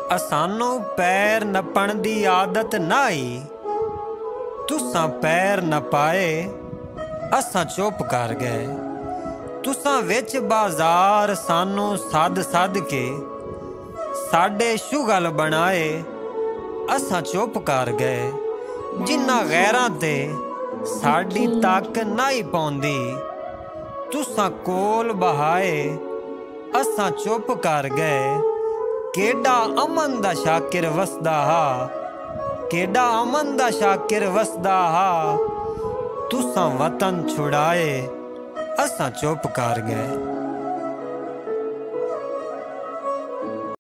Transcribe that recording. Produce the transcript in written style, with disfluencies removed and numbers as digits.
असानू पैर नपण दी आदत नाई, तुसां पैर नपाए असां चुप कर गए। तुसां विच बाजार सानू सद सद के साडे शुगल बनाए असां चुप कर गए। जिन्ना गैरां ते साडी तक नाई पौंदी, तुसां कोल बहाए असां चुप कर गए। केडा अमन दा शाकिर वसदा हा, केडा अमन दा शाकिर वसदा हा। तुसां वतन छुड़ाए असां चुप कर गए।